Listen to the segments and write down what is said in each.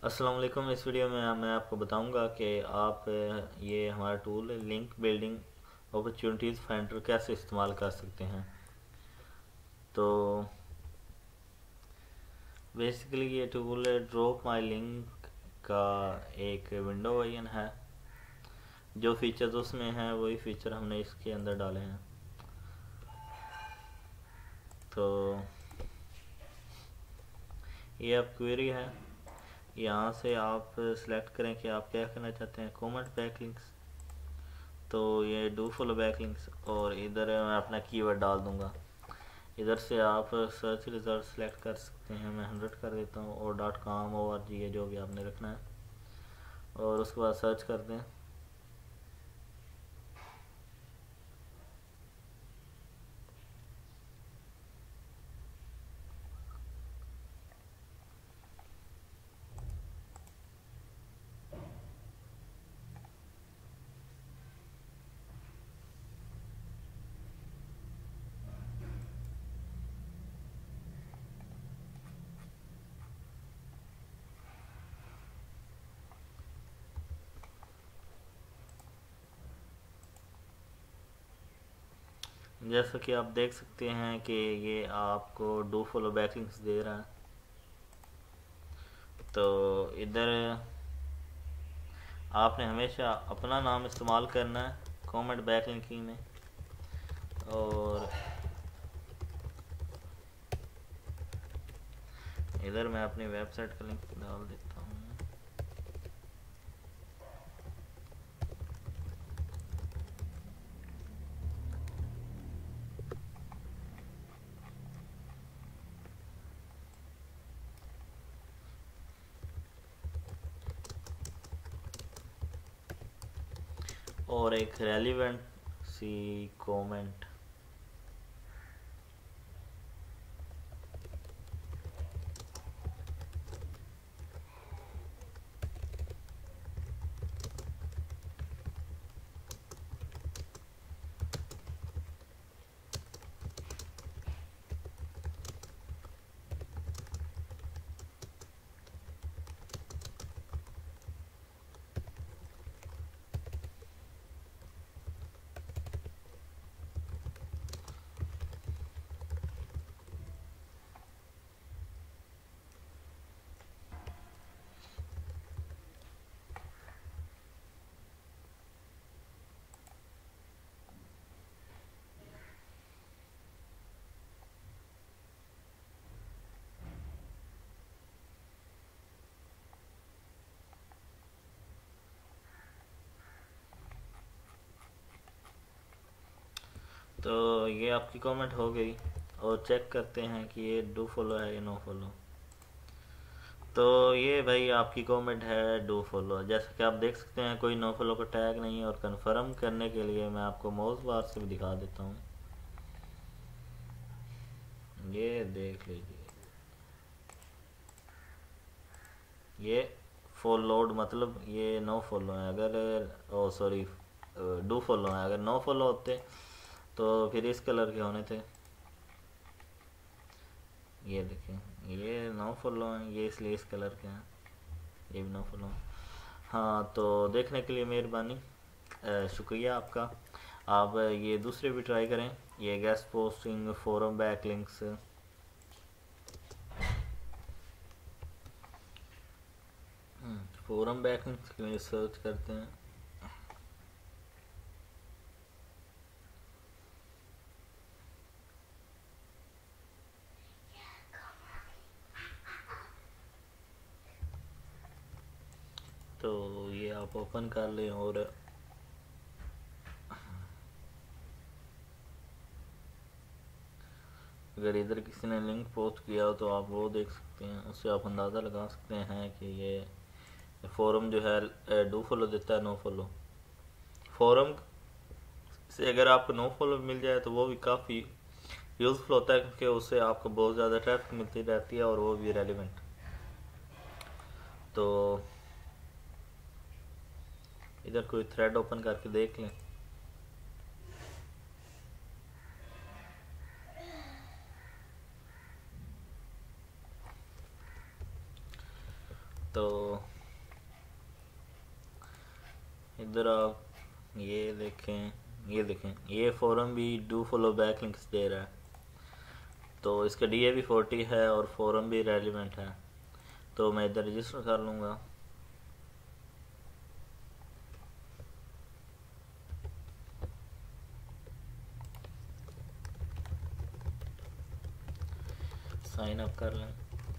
अस्सलाम वालेकुम। इस वीडियो में मैं आपको बताऊंगा कि आप ये हमारा tool link building opportunities finder कैसे इस्तेमाल कर सकते हैं। तो बेसिकली ये टूल ड्रॉप माई लिंक का एक विंडो वर्जन है। जो फीचर्स उसमें हैं वही फीचर हमने इसके अंदर डाले हैं। तो ये अब क्वेरी है, यहाँ से आप सिलेक्ट करें कि आप क्या करना चाहते हैं। कमेंट बैकलिंक्स, तो ये डू फॉलो बैकलिंक्स, और इधर मैं अपना कीवर्ड डाल दूंगा। इधर से आप सर्च रिजल्ट सेलेक्ट कर सकते हैं। मैं 100 कर देता हूँ, और .com ORG है जो भी आपने रखना है, और उसके बाद सर्च कर दें। जैसा कि आप देख सकते हैं कि ये आपको डू फॉलो बैकलिंक्स दे रहा है। तो इधर आपने हमेशा अपना नाम इस्तेमाल करना है कमेंट बैकलिंकिंग में, और इधर मैं अपनी वेबसाइट का लिंक डाल देता हूँ। और एक रेलिवेंट सी कमेंट। तो ये आपकी कमेंट हो गई, और चेक करते हैं कि ये डू फॉलो है या नो फॉलो। तो ये भाई आपकी कमेंट है डू फॉलो। जैसा कि आप देख सकते हैं कोई नो फॉलो का टैग नहीं है, और कंफर्म करने के लिए मैं आपको माउस बार से भी दिखा देता हूँ। ये देख लीजिए, ये फॉलोड मतलब ये नो फॉलो है। अगर ओ सॉरी डू फॉलो है, अगर नो फॉलो होते तो फिर इस कलर के होने थे। ये देखें, ये नो फॉलो हैं, ये इसलिए इस कलर के हैं। ये भी नो फॉलो हैं। हाँ, तो देखने के लिए मेहरबानी, शुक्रिया आपका। आप ये दूसरे भी ट्राई करें, ये guest posting forum backlinks. Forum backlinks के लिए सर्च करते हैं। तो ये आप ओपन कर लें, और अगर इधर किसी ने लिंक पोस्ट किया हो तो आप वो देख सकते हैं। उससे आप अंदाज़ा लगा सकते हैं कि ये फोरम जो है डू फॉलो देता है नो फॉलो। फोरम से अगर आपको नो फॉलो मिल जाए तो वो भी काफ़ी यूज़फुल होता है, क्योंकि उससे आपको बहुत ज़्यादा ट्रैफिक मिलती रहती है, और वो भी रेलिवेंट। तो इधर कोई थ्रेड ओपन करके देख लें। तो इधर आप ये देखें ये फोरम भी डू फॉलो बैकलिंक्स दे रहा है, तो इसका DA भी 40 है और फोरम भी रेलिवेंट है। तो मैं इधर रजिस्टर कर लूँगा। साइन अप कर लें।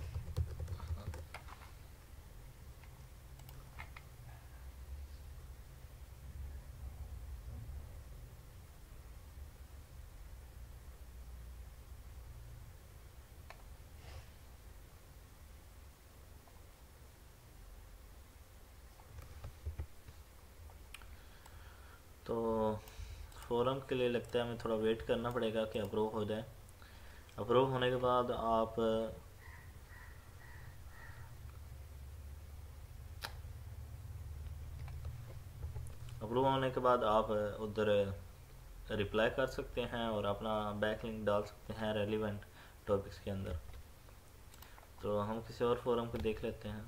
तो फोरम के लिए लगता है हमें थोड़ा वेट करना पड़ेगा कि अप्रूव हो जाए। अप्रूव होने के बाद आप उधर रिप्लाई कर सकते हैं और अपना बैकलिंक डाल सकते हैं रेलिवेंट टॉपिक्स के अंदर। तो हम किसी और फोरम को देख लेते हैं।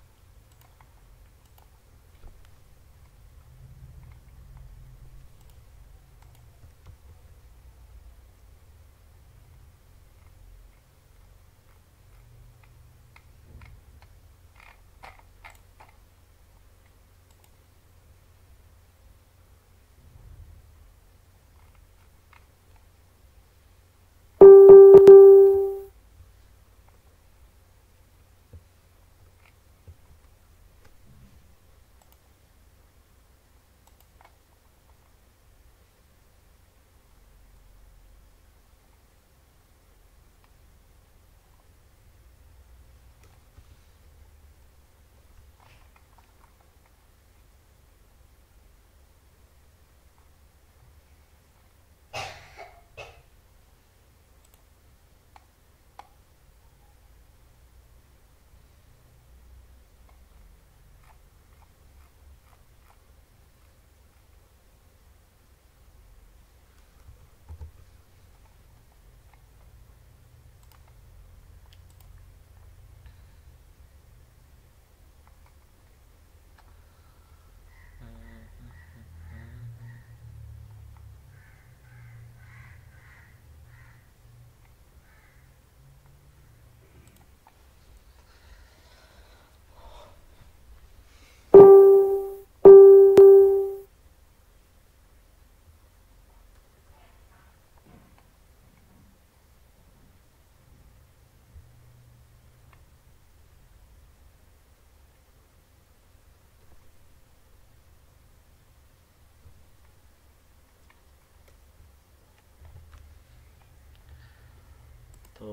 तो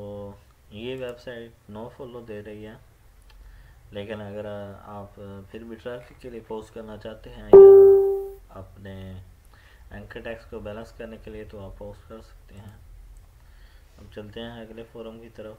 ये वेबसाइट नो फॉलो दे रही है, लेकिन अगर आप फिर भी ट्रैफिक के लिए पोस्ट करना चाहते हैं या अपने एंकर टैक्स को बैलेंस करने के लिए, तो आप पोस्ट कर सकते हैं। अब चलते हैं अगले फोरम की तरफ।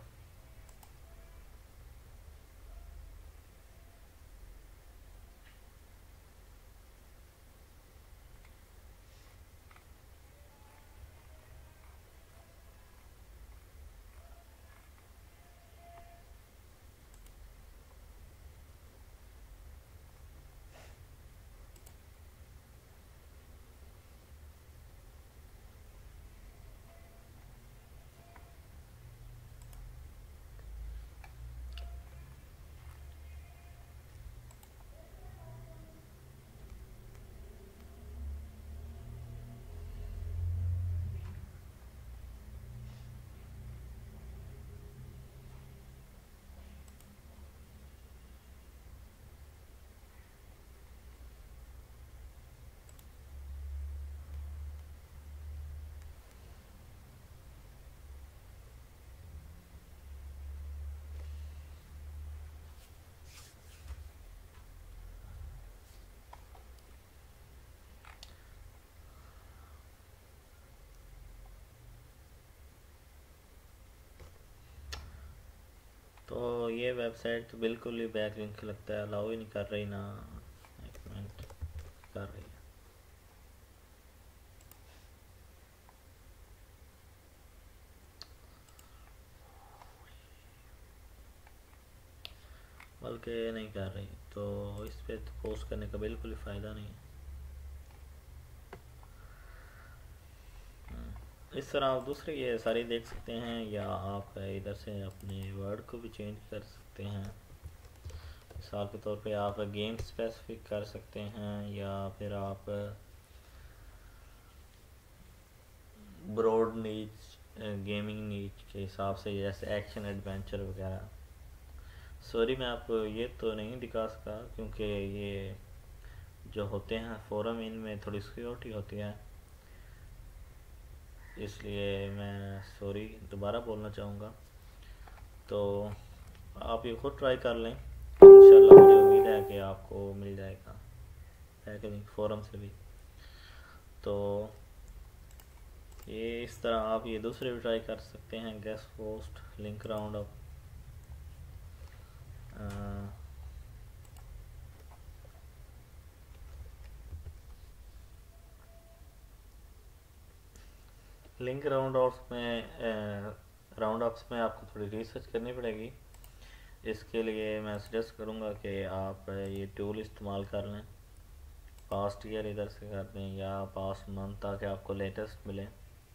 तो ये वेबसाइट तो बिल्कुल ही बैकलिंक लगता है, अलाउ ही नहीं कर रही ना। एक मिनट, कर रही है। बल्कि नहीं कर रही, तो इस पे तो पोस्ट करने का बिल्कुल ही फ़ायदा नहीं है। इस तरह आप दूसरे ये सारे देख सकते हैं, या आप इधर से अपने वर्ड को भी चेंज कर सकते हैं। मिसाल के तौर पे आप गेम स्पेसिफिक कर सकते हैं, या फिर आप ब्रॉड नीच गेमिंग नीच के हिसाब से, जैसे एक्शन एडवेंचर वगैरह। सॉरी मैं आपको ये तो नहीं दिखा सका, क्योंकि ये जो होते हैं फोरम, इनमें थोड़ी सिक्योरिटी होती है, इसलिए मैं सॉरी दोबारा बोलना चाहूँगा। तो आप ये खुद ट्राई कर लें, इंशाल्लाह मुझे उम्मीद है कि आपको मिल जाएगा बैकलिंक फोरम से भी। तो ये इस तरह आप ये दूसरे भी ट्राई कर सकते हैं, guest post, link round up, link round ups में आपको थोड़ी रिसर्च करनी पड़ेगी। इसके लिए मैं सजेस्ट करूँगा कि आप ये टूल इस्तेमाल कर लें, पास्ट ईयर इधर से कर दें या पास्ट मंथ, ताकि आपको लेटेस्ट मिले।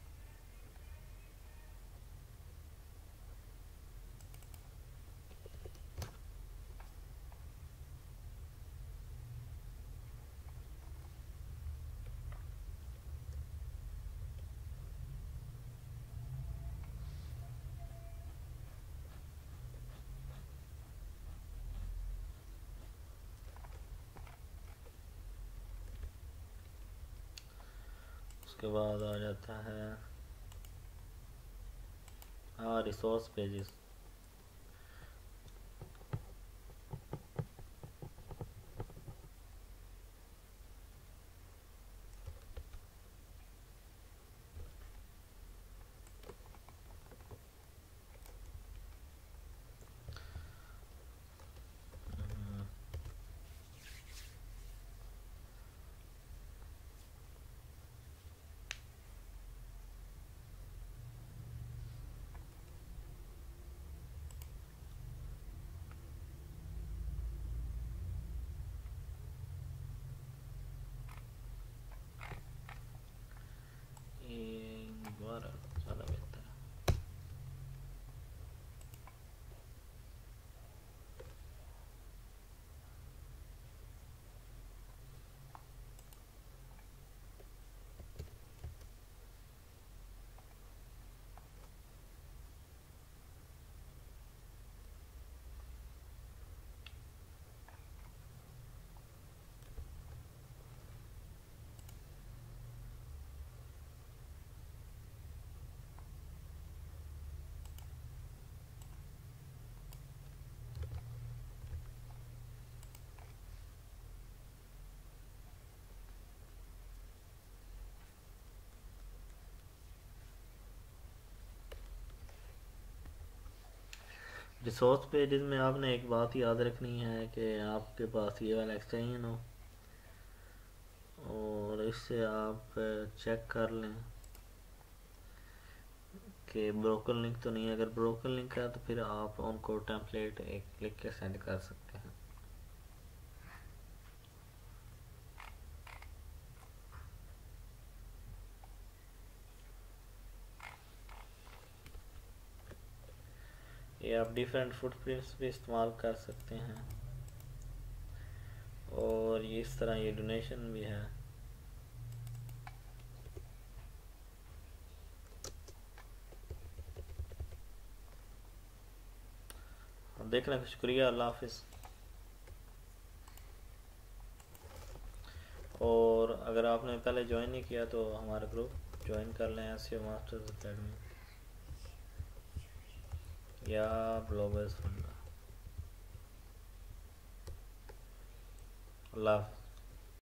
उसके बाद आ जाता है हाँ रिसोर्स पेजेस। दोबारा ज़्यादा बेहतर है। रिसोर्स पेजेस में आपने एक बात याद रखनी है कि आपके पास ये वाला एक्सटेंशन हो, और इससे आप चेक कर लें कि ब्रोकन लिंक तो नहीं है। अगर ब्रोकन लिंक है तो फिर आप उनको टेम्पलेट एक लिख के सेंड कर सकते हैं। ये आप डिफरेंट फुटप्रिंट्स भी इस्तेमाल कर सकते हैं, और ये इस तरह ये डोनेशन भी है। देखने का शुक्रिया, अल्लाह हाफिज़। और अगर आपने पहले ज्वाइन नहीं किया तो हमारा ग्रुप ज्वाइन कर लें, एसईओ मास्टर्स अकेडमी या ब्लॉगर्स फंडा। अल्लाह हाफिज़।